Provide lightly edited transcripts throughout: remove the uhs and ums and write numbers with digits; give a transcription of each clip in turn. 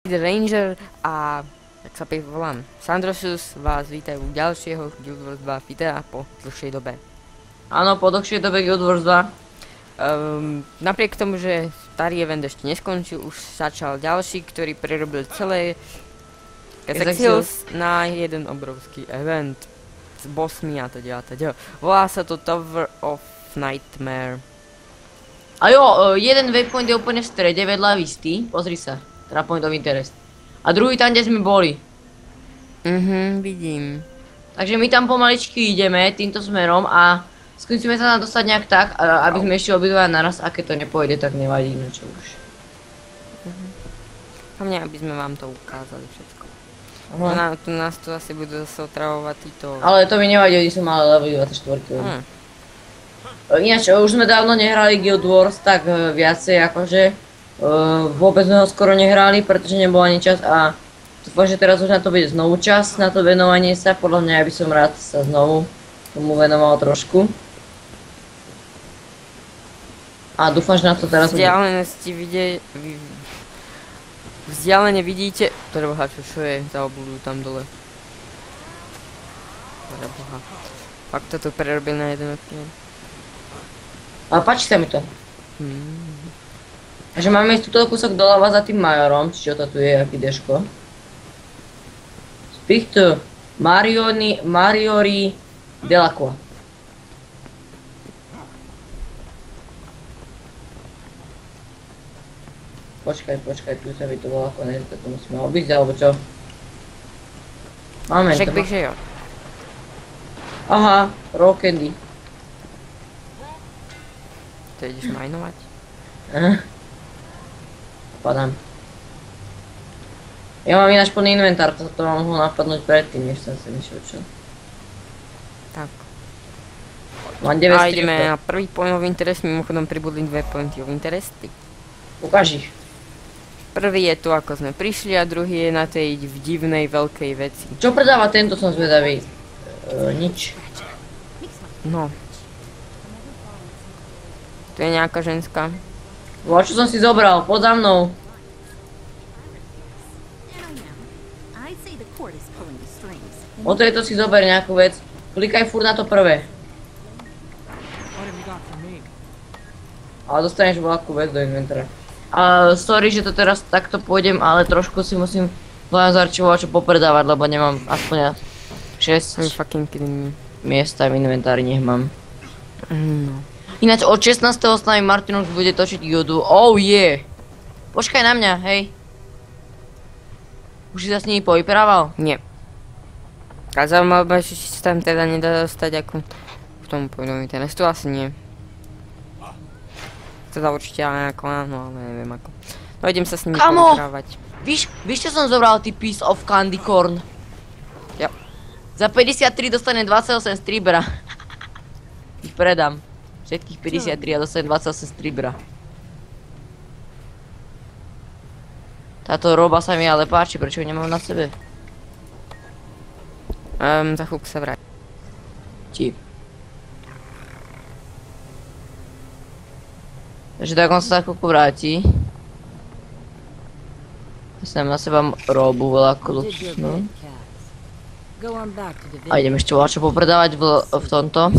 Ranger a tak sa volám Sandrosus, vás vítajú u ďalšieho Guild Wars 2 videa po dlhšej dobe. Áno, po dlhšej dobe Guild Wars 2. Napriek tomu, že starý event ešte neskončil, už začal ďalší, ktorý prerobil celé Kazakh Hills na jeden obrovský event s bossmi a teda. Volá sa to Tower of Nightmare. A jo, jeden waypoint je úplne v strede vedľa vystý, pozri sa, teda point of interest. A druhý tam, kde sme boli. Vidím. Takže my tam pomaličky ideme týmto smerom a skúsime sa tam dostať nejak tak, aby sme ešte obidva naraz, a keď to nepôjde, tak nevadí, no čo už. Hlavne, aby sme vám to ukázali všetko. Tu nás tu asi budú zase otravovať títo... Ale to mi nevadí, oni sú malé level 24. Ináč, už sme dávno nehrali Guild Wars tak viacej, akože vôbec sme ho skoro nehrali, pretože nebol ani čas a dúfam, že teraz už na to bude znovu čas, na to venovanie sa. Podľa mňa by som rád sa znovu tomu venoval trošku. A dúfam, že na to teraz vzdialene vidíte, preboha, čo je za obľudu tam dole. Preboha. Fakt to prerobil na jeden okien. Ale páči sa mi to. Takže máme ísť túto kúsok doľava za tým majorom, či čo to tu je, aký deško. Speak to Mariori Delacqua. Počkaj, tu sa by to bolo ako nezdá, to musíme obísť, alebo čo? Máme to. Však bych, že jo. Aha, raw candy. To ideš majnovať? Padám. Ja mám ináč plný inventár, to vám mohlo napadnúť predtým, než som si myšiel čo. Tak. Mám 9 a ideme na prvý point of interest, mimochodom pribudli 2 pointy of interesty. Ukáž ich. Prvý je tu, ako sme prišli, a druhý je na tej divnej veľkej veci. Čo predáva tento, som zvedavý? Nič. No. Tu je nejaká ženská. A čo som si zobral? Pod za mnou. O tejto si zober nejakú vec. Klikaj furt na to prvé. Ale dostaneš veľkú vec do inventára. Sorry, že to teraz takto pôjdem, ale trošku si musím zarčovať čo popredávať, lebo nemám aspoň 6 miesta v inventári, nech mám. Ináč od 16. s nami Martinus bude točiť Judu. Oh yeah! Počkaj na mňa, hej. Už si sa s nimi povyprával? Nie. A zaujímavé, či sa tam teda nedá dostať ako v tom pôjdovi tenestu, asi nie. Teda určite ale ako áno, ale neviem ako. No idem sa s nimi povyprávať. Víš čo som zobral, ty piece of candy corn? Jo. Za 53 dostane 28 stribera. Ich predám. Všetkých 53 a dostanem 28 stribera. Táto roba sa mi ale páči, prečo ju nemám na sebe? Za chvíľku sa vráť. Ti. Takže tak on sa za chvíľku vráti. Dostanem na seba robu veľakú luxusnú. A idem ešte čo popredávať v tomto.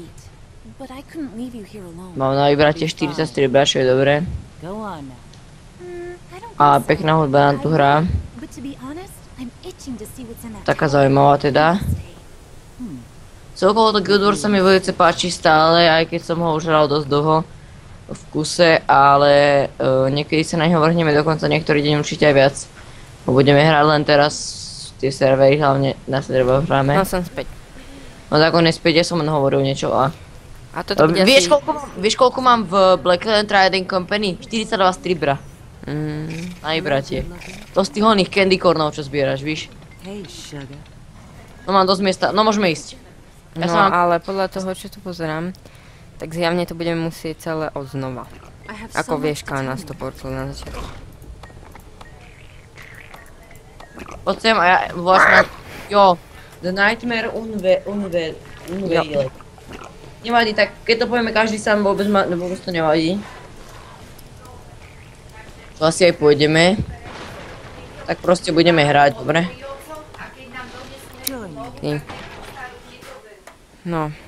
Mám na vybrate 40 stribera, čo je dobré. A pekná hudba nám tu hrá. Taká zaujímavá teda. Celkovo to Guild Wars sa mi veľmi páči stále, aj keď som ho už hral dosť dlho v kuse, ale niekedy sa na neho vrhneme dokonca niektorý deň určite aj viac. Budeme hrať len teraz tie servery, hlavne na serveroch hráme. No som späť. No tak on je späť, ja som len hovoril niečo a vieš koľko mám v Blackland Trading Company? 42 stribera. Na vybratie. To z tých oných candy cornov, čo zbieraš, víš? No mám dosť miesta, no môžeme ísť. No ale podľa toho, čo tu pozerám, tak zjavne to budeme musieť celé odznova. Ako vieš, nás to portlo na začiatku. Poď sem a ja vlastne... Jo, The Nightmare Unveiled. Nevadí, tak keď to povieme každý sám, vôbec to nevadí. To asi aj pôjdeme. Tak proste budeme hrať, dobre? Ty. No.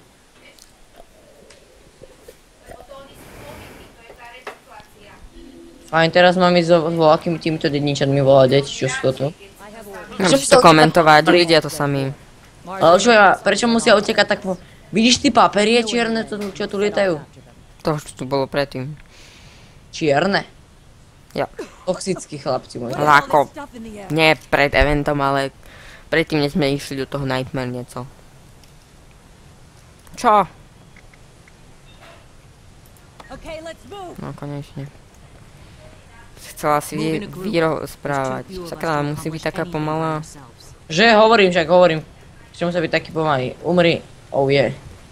Fajn, teraz mám ísť so voľakými týmto dedničanmi volať, čo sú to tu. Nemusíš to komentovať, vidia to sami. Ale čo ja, prečo musia utekať tak po... Vidíš ty paperie čierne, čo tu lietajú? To, čo tu bolo predtým. Čierne? Ja. Toxickí chlapci môj. Ale ako, nie pred eventom, ale predtým, než sme išli do toho Nightmare nieco. Čo? No konečne. Chcela si vyrozprávať. Sakra, musí byť taká pomalá. Že, hovorím. Čo musí byť taký pomalý. Umri. Oh yeah.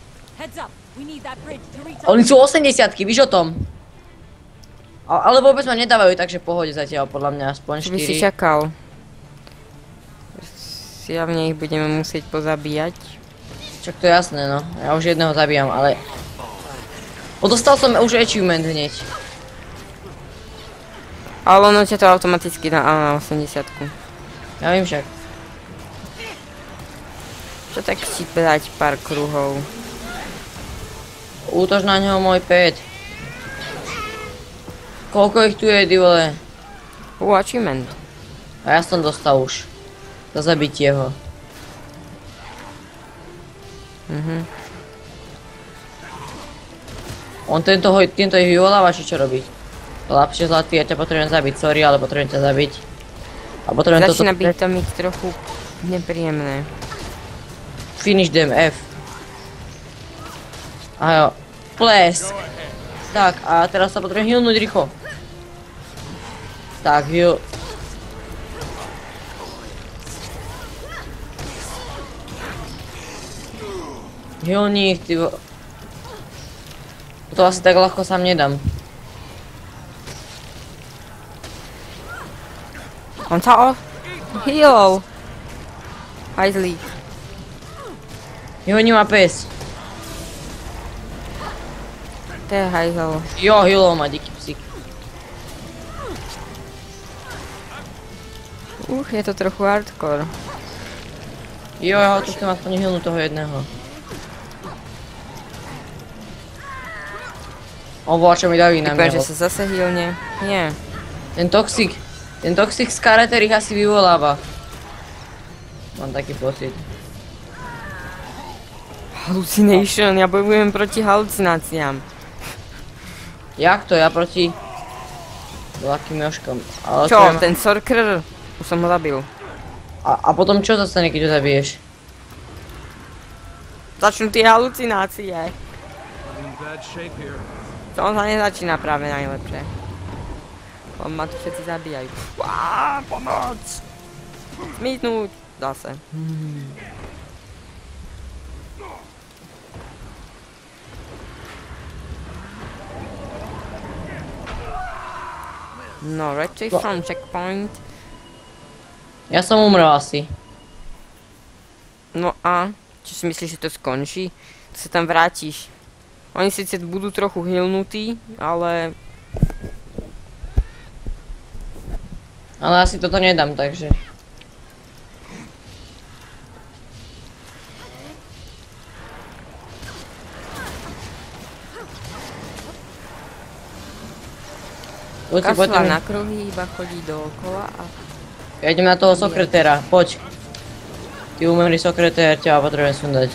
Oni sú 80-ky, víš o tom? Ale vôbec ma nedávajú, takže pohode zatiaľ, podľa mňa aspoň 4. Čo by si čakal? Zjavne ich budeme musieť pozabíjať. Čak to je jasné, no. Ja už jedného zabíjam, ale... Dostal som už achievement hneď. Ale ono ťa to automaticky dá na 80-ku. Ja viem však. Čo tak si dať pár kruhov? Útoč na ňo, môj pet. Koľko ich tu je, ty vole? Achievement. A ja som dostal už. Za zabitie ho. On týmto ich vyvoláva, či čo robí? Chlapče zlatý, ja ťa potrebujem zabiť, sorry, ale potrebujem ťa zabiť. A potrebujem toto... Začína byť to mi trochu nepríjemné. Finish them, F. A jo. Ples. Tak, a teraz sa potrebujem healnúť rýchlo. Tak, heal. Healni ich, ty vo... To asi tak ľahko sám nedám. On sa healol. Hajzlík. Healni ma pes. To je hajzl. Jo, healol ma, díky psík. Je to trochu hardcore. Jo, ja ho tu chcem aspoň healnúť toho jedného. On voľa, čo mi daví na mňa. Že sa zase healne. Nie. Ten toxic z kareter ich asi vyvoláva. Mám taký pocit. Hallucination, ja bojujem proti halucináciám. Jak to? Ja proti... Veľkým joškom. Čo, ten sorcerer? Už som ho zabil. A potom čo zastane, keď ho zabiješ? Začnú tie halucinácie. To on sa nezačína práve najlepšie. On ma tu všetci zabíjajú. Pomoc! Smítnúť! Zase. No, retrieve from checkpoint. Ja som umrel asi. No a? Čo si myslíš, že to skončí? To sa tam vrátiš. Oni síce budú trochu healnutí, ale... Ale asi toto nedám, takže... Kasla na kruhy, iba chodí dookola a... Ja idem na toho sekretéra, poď. Ty umelý sekretér, ťa potrebujem sundať.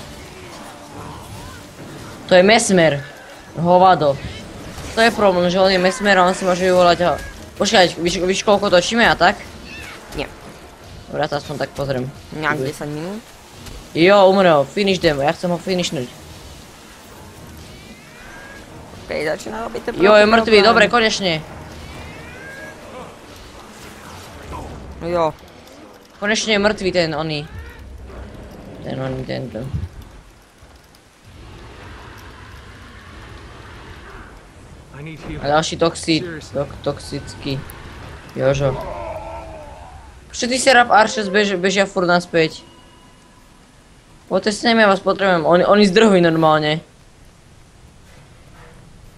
To je mesmer. Hovado. To je problém, že on je mesmer a on si môže vyvolať ho. Počkaj, víš koľko točíme a tak? Nie. Dobre, ja to aspoň tak pozriem. Nejak 10 minút? Jo, umrel, finish them, ja chcem ho finishnúť. Okej, začína robiť to. Jo, je mŕtvý, dobre, konečne. Jo. Konečne je mŕtvý ten oný. Tento. A ďalší toxický. Jožo. Všetci Seraph Archers bežia furt naspäť. Poďte s nimi, ja vás potrebujem. Oni zdrhujú normálne.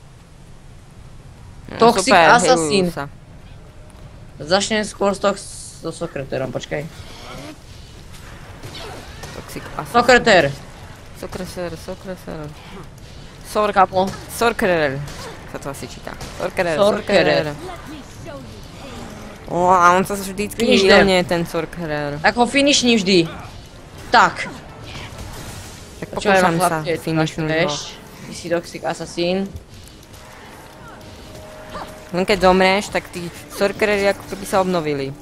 Toxic Assassin. Začnem skôr s so Sokraterom, počkaj. Toxic Assassin. Sokrater! Sokrater. Kaplo. Sorcerer. Sa to asi číta. Sorcerer. Sorcerer. A on sa vždycky Finish them. hilne, ten Sorcerer. Tak ho finishni vždy. Tak. Tak Čo aj pokúšam ma sa chlapče, finishnúť ho. Ty si Toxic Assassin. Len keď zomreš, tak tí Sorcerery ako keby sa obnovili.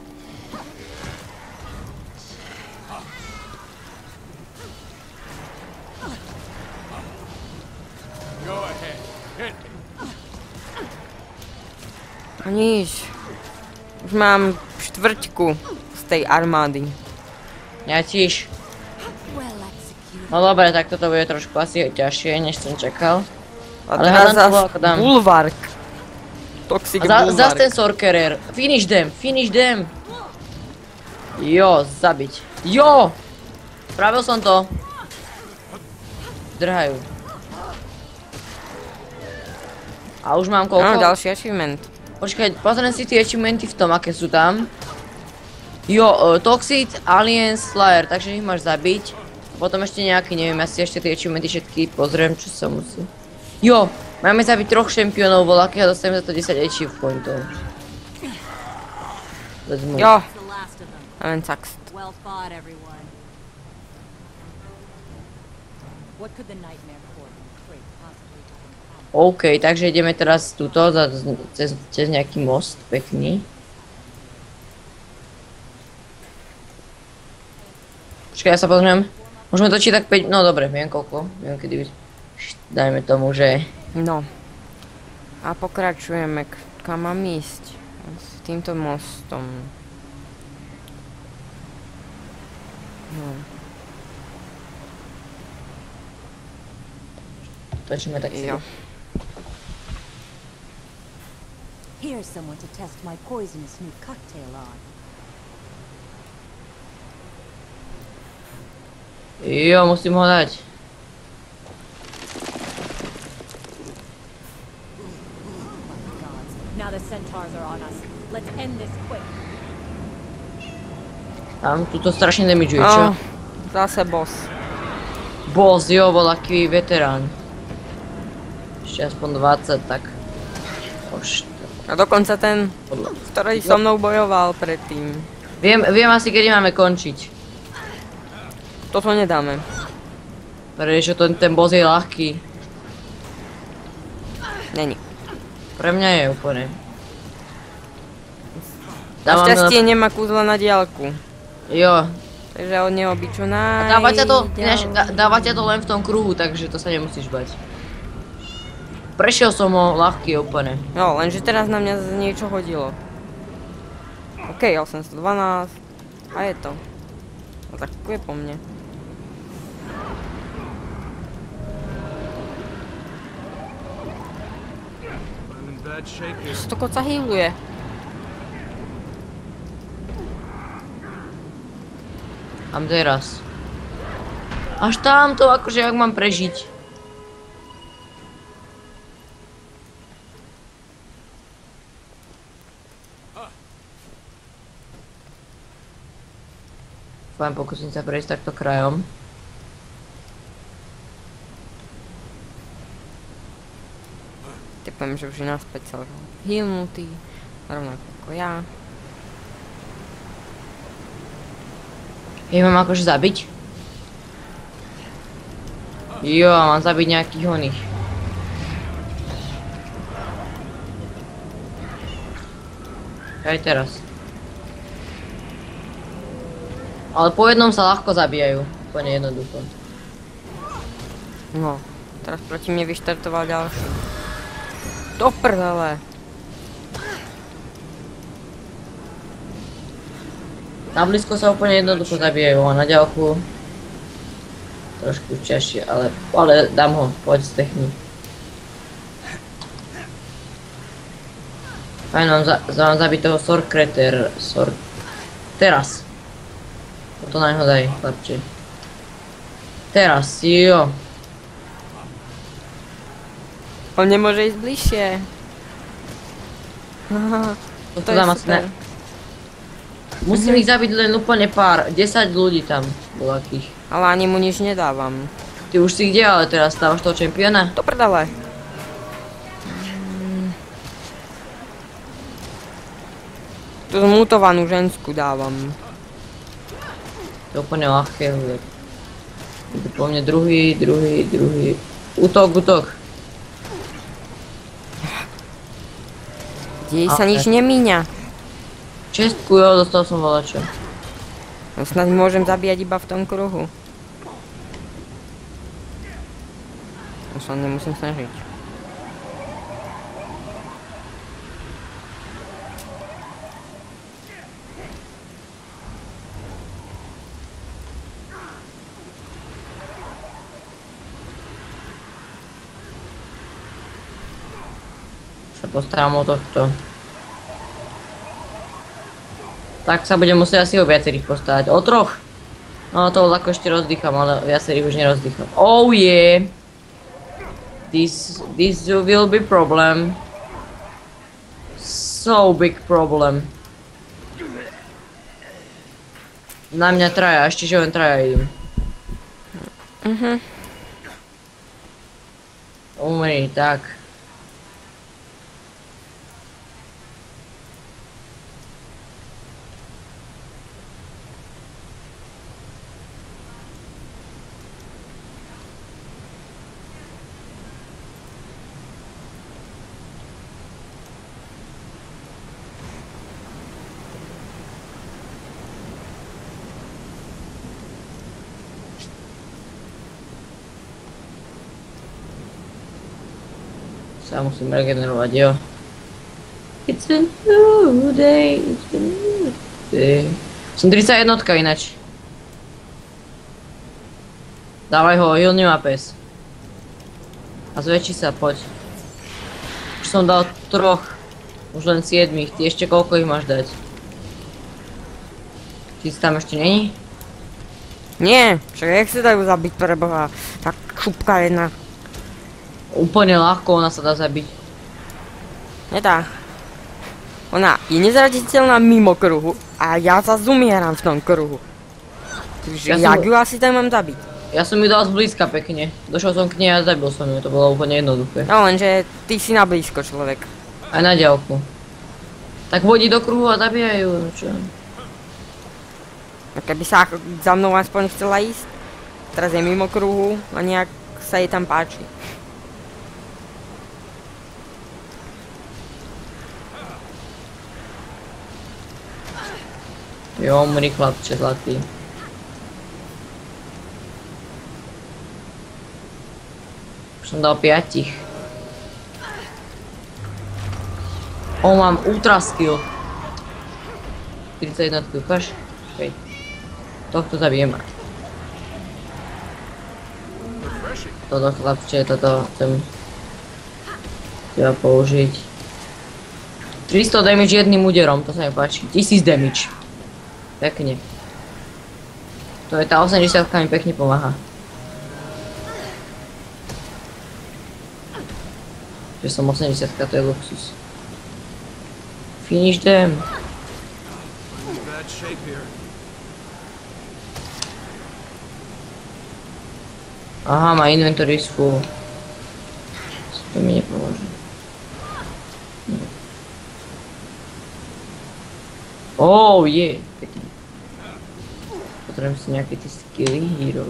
A nič. Už mám štvrťku z tej armády. Ja tiež. No dobre, tak toto bude trošku asi ťažšie, než som čakal. A Ale teraz hádam, zas to ako dám. Bulwark. Toxic Zas Bulwark. ten Sorcerer. Finish them. Jo, zabiť. Jo! Spravil som to. Drhajú. A už mám koľko? Áno, ďalší achievement. Počkaj, pozriem si tie achievementy v tom, aké sú tam. Jo, Toxic, Alliance, Slayer, takže ich máš zabiť. Potom ešte nejaký, neviem, ja si ešte tie achievementy všetky pozriem, čo sa musí. Jo, máme zabiť 3 šampiónov voľakých a dostaneme za to 10 achieve pointov. Let's move. Jo. A len saxt. Well fought, everyone. What could the Nightmare Court create possibly to become? OK, takže ideme teraz tuto, cez nejaký most, pekný. Počkaj, ja sa pozriem. Môžeme točiť tak 5, no dobre, viem koľko, viem kedy, dajme tomu, že... No. A pokračujeme, kam mám ísť? S týmto mostom. No. Točíme tak si. Jo. Here's someone to test my poisonous new cocktail on. Jo, musím ho dať. Gods. Now the centaurs are on us. Let's end this quick. Tam, tuto strašne damageuje, čo? Zase boss. Boss, jo, bol taký veterán. Ešte aspoň 20, tak... Už... A dokonca ten, ktorý so mnou bojoval predtým. Viem asi, kedy máme končiť. Toto nedáme. Prečo ten boss je ľahký. Není. Pre mňa je úplne. Našťastie nemá kúzla na diaľku. Jo. Takže od neho by čo Dáva ťa to len v tom kruhu, takže to sa nemusíš bať. Prešiel som ho ľahký úplne. No, lenže teraz na mňa niečo hodilo. OK, 812. A je to. No tak je po mne. Stokot sa healuje. Tam teraz. Až tamto, akože jak mám prežiť. Fajn, pokúsim sa prejsť takto krajom. Typujem, že už je naspäť celý healnutý. Rovnako ako ja. Ja mám akože zabiť? Jo, mám zabiť nejakých oných. Aj teraz. Ale po jednom sa ľahko zabíjajú. Úplne jednoducho. No, teraz proti mne vyštartoval ďalší. Do prdele. Na blízko sa úplne jednoducho zabíjajú a na ďalku trošku ťažšie, ale dám ho, poď z technik. Fajn, mám zabiť toho Sorcerer. Teraz. To na ňo daj, chlapče. Teraz, jo. On nemôže ísť bližšie. To dám asi ne. Musím ich zabiť len úplne pár, 10 ľudí tam bolo akých. Ale ani mu nič nedávam. Ty už si kde, ale teraz stávaš toho čempiona? To prdele. Tu zmutovanú žensku dávam. To je úplne ľahké. Ide po mne druhý. Útok. Dej sa nič nemíňa. Čestku, jo, dostal som volačo. No snad môžem zabíjať iba v tom kruhu. Už sa nemusím snažiť. Sa postaram o tohto. Tak sa budem musieť asi o viacerých postarať. O troch. No to ľahko ešte rozdýcham, ale viacerých už nerozdýcham. Oh yeah! This will be problem. So big problem. Na mňa traja, ešte že len traja idem. Umri, tak. Sa musím regenerovať, jo. It's a new day, it's a new day. Som 31 inač. Dávaj ho, heal nemá pes. A zväčší sa, poď. Už som dal 3. Už len 7. Ty ešte koľko ich máš dať? Ty si tam ešte není? Nie, však jak sa dajú zabiť pre Boha? Tak šupka jedna. Úplne ľahko, ona sa dá zabiť. Nedá. Ona je nezraditeľná mimo kruhu a ja sa zumieram v tom kruhu. Takže jak ju asi tam mám zabiť? Ja som ju dal zblízka pekne. Došiel som k nej a zabil som ju, to bolo úplne jednoduché. No lenže ty si na blízko človek. Aj na ďalku. Tak hodí do kruhu a zabíjajú, no čo? A keby sa za mnou aspoň chcela ísť, teraz je mimo kruhu a nejak sa jej tam páči. Jo, umri chlapče zlatý. Už som dal 5. Mám ultra skill. 41 ukáž? Hej. Tohto zabijem. Toto chlapče, toto chcem teba použiť. 300 damage jedným úderom, to sa mi páči. 1000 damage. Pekne. To je tá 80 mi pekne pomáha. Že som 80, to je luxus. Finish them. Aha, má inventory is full. To mi nepomôže. Oh, je. Pekne. Potrebujem si nejaké tie skilly hero.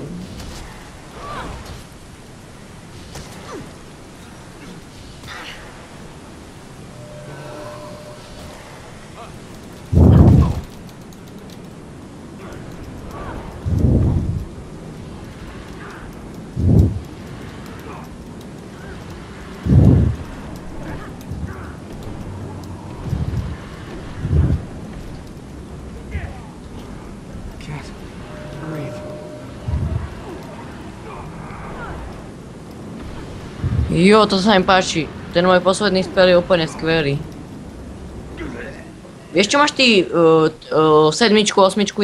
Jo, to sa mi páči. Ten môj posledný spell je úplne skvelý. Vieš čo máš ty 7, 8, 9?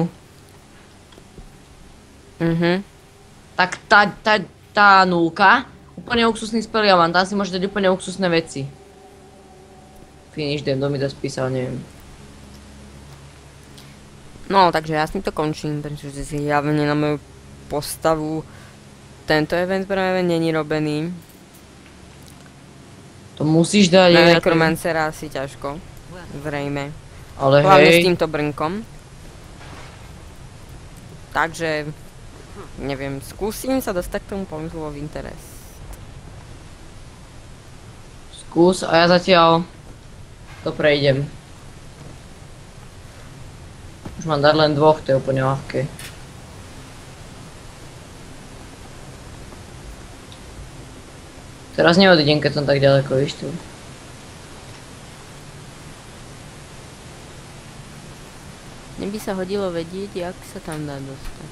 Tak tá 0, úplne luxusný spell ja mám, tam si môžeš dať úplne luxusné veci. Finish them, kto mi to spísal, neviem. No, takže ja s týmto končím, pretože zjavne na moju postavu tento event práve není robený. To musíš dať. Na ja to- Necromancera asi ťažko. Zrejme. Ale Hlavne s hej. týmto brnkom. Takže... Neviem, skúsim sa dostať k tomu pomyslu v interes. Skús a ja zatiaľ to prejdem. Už mám dať len dvoch, to je úplne ľahké. Teraz neodídem, keď som tak ďaleko, víš tu. Mne by sa hodilo vedieť, jak sa tam dá dostať.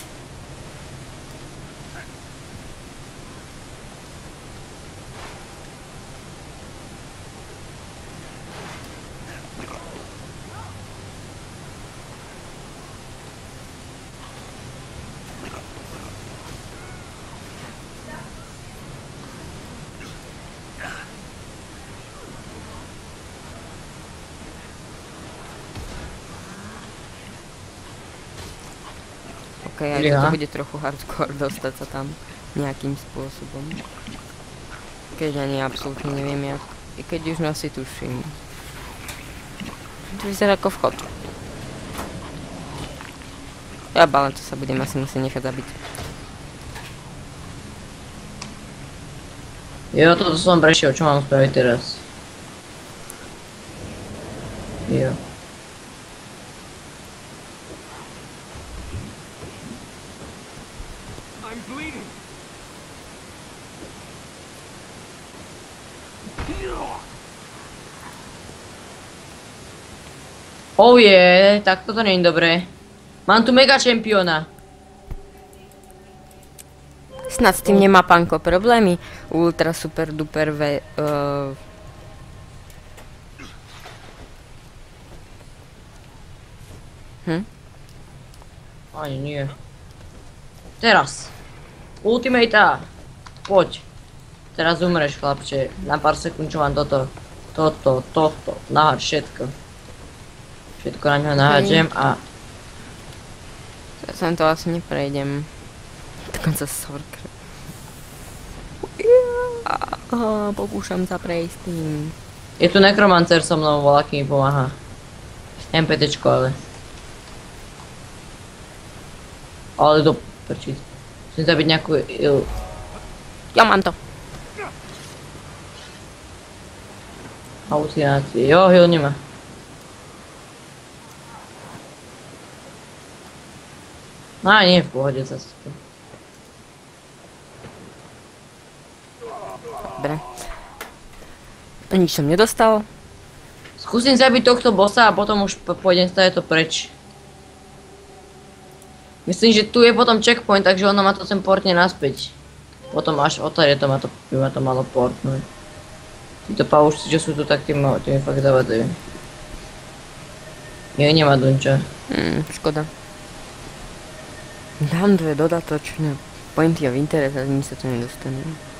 Ok, aj Ja. toto bude trochu hardcore dostať sa tam nejakým spôsobom. Keď ani absolútne neviem jak. I keď už asi tuším. To vyzerá ako vchod. Ja bálam, to sa budem asi musieť nechať zabiť. Jo, toto som prešiel, čo mám spraviť teraz? Jo. I'm bleeding. Oh je, tak toto nie je dobré. Mám tu mega čempiona. Snad s tým nemá pánko problémy. Ultra super duper Ani nie. Teraz. Ultimata. Poď. Teraz umreš, chlapče. Na pár sekúnd, čo mám toto. Toto. Naháď všetko. Všetko na ňo nahádžem a... Ja sem to asi neprejdem. Dokonca Sorker. Pokúšam sa prejsť tým. Je tu nekromancer so mnou, voľaký mi pomáha. MPTčko, ale. Ale do prčiť. Musím zabiť nejakú Ja mám to. halucinácie. Jo, heal nemá. No nie, v pohode zase to. Dobre. Nič som nedostal. Skúsim zabiť tohto bossa a potom už pôjdem stále to preč. Myslím, že tu je potom checkpoint, takže ono ma to sem portne naspäť. Potom až odtade to by ma to malo portnúť. Títo paušci, čo sú tu, tak tí mi fakt zavadajú. Nie, nemá dunča. Škoda. Dám dve dodatočné pointy of interest a z nich sa to nedostane.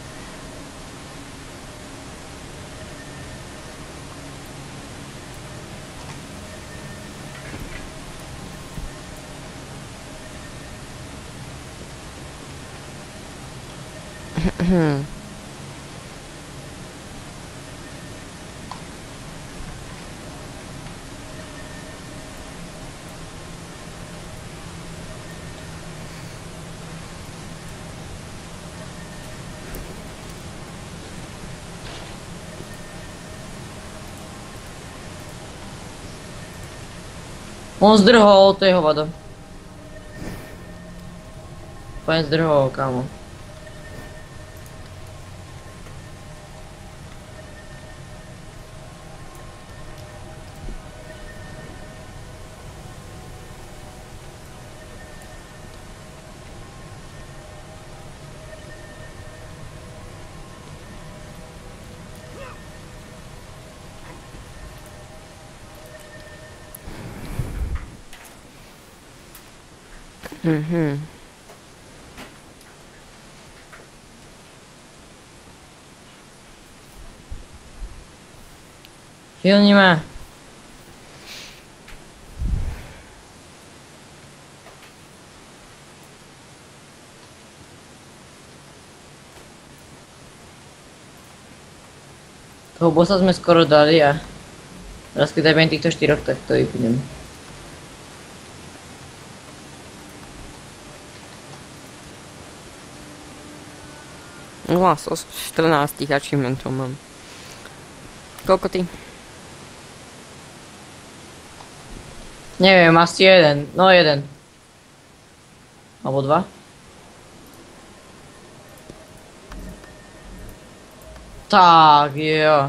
On zdrhol, to je hovado. Pán zdrhol, kámo. Heal nemá. Toho bossa sme skoro dali a teraz keď zabijem týchto 4, tak to vypnem. Hlas o 14 achievementov mám. Koľko ty? Neviem, asi jeden. No jeden. Alebo 2. Tak, jo.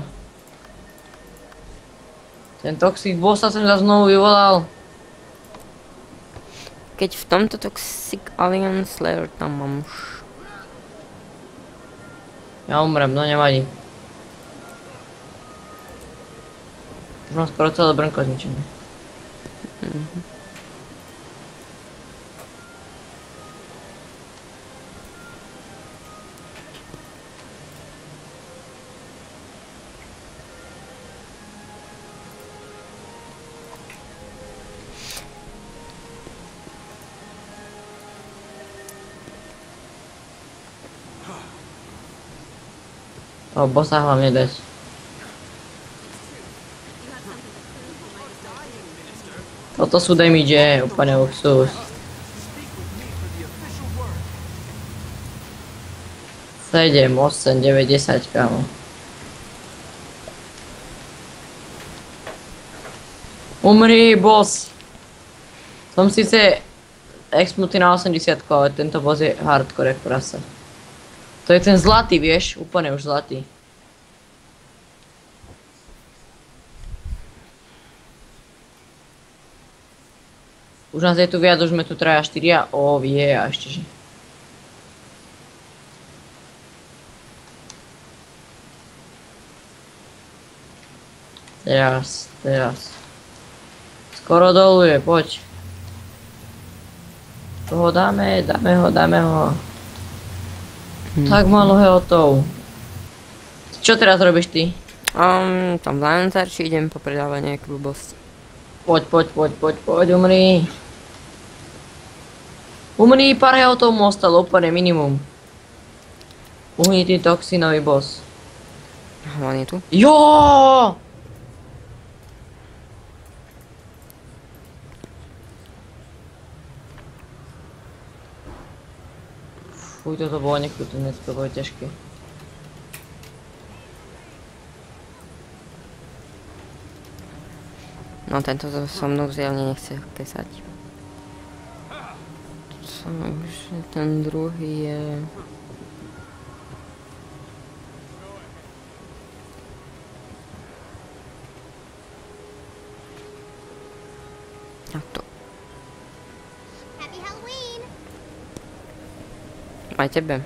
Ten Toxic bossa som sa znovu vyvolal. Keď v tomto Toxic Alien Slayer tam mám už... Ja umrem, no nevadí. Už mám skoro celé brnko zničené. O, bossa hlavne dať. Toto sú damage, úplne luxus. 7, 8, 9, 10, kámo. Umri, boss! Som síce expnutý na 80, ale tento boss je hardcore, jak prasa. To je ten zlatý, vieš, úplne už zlatý. Už nás je tu viac, už sme tu 3 a 4 a a ešte že. Teraz. Skoro doluje, poď. Toho dáme ho. Tak málo healthov. Čo teraz robíš ty? Tam v Lantarči idem popredávať nejakú blbosť. Poď, umri. Umri, pár healthov mu ostalo, úplne minimum. Uhnitý toxinový boss. On je tu. Jo! Fuj, toto bolo nekrutné, to bolo ťažké. No tento so mnou zjavne nechce kesať. Ten druhý je... Takto. Happy Halloween! Aj tebe.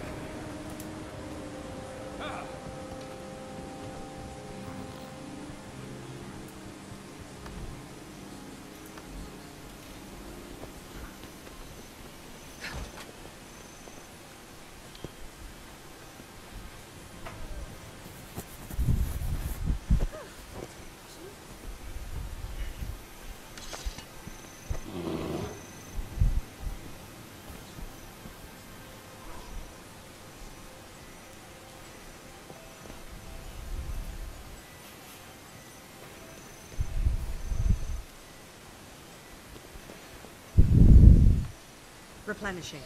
Replenishing.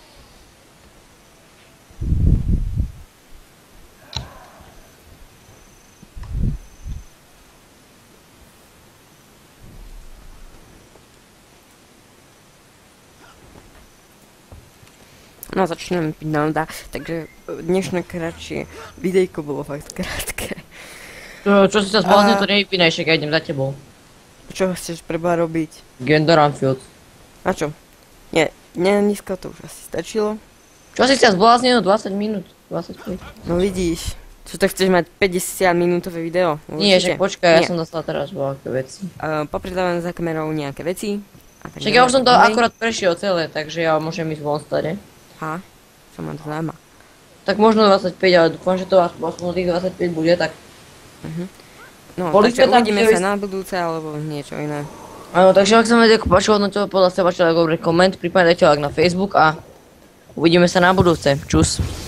No začneme piť nalda, takže dnešné kratšie videjko bolo fakt krátke. Čo si sa zbláznil, to nevypínaj, však ja idem za tebou. Čo chceš preba robiť? Gendoranfield. A čo? Nie, nízko to už asi stačilo. Čo si sa zbláznil? 20 minút, 25. No vidíš, čo to chceš mať 50 minútové video? Nie, Určite. však počkaj, ja Nie. som dostal teraz veľké veci. Popredávam za kamerou nejaké veci. A tak Však ja už som to ďalej. akorát prešiel celé, takže ja môžem ísť von stade. Aha, čo ma to zaujíma. Tak možno 25, ale dúfam, že to aspoň tých 25 bude, tak... No, Boli takže sme tam uvidíme tiež- sa na budúce, alebo niečo iné. Áno, takže ak sa vám video páčilo, hodnoťte podľa seba, čo koment, prípadne dajte like na Facebook a uvidíme sa na budúce. Čus.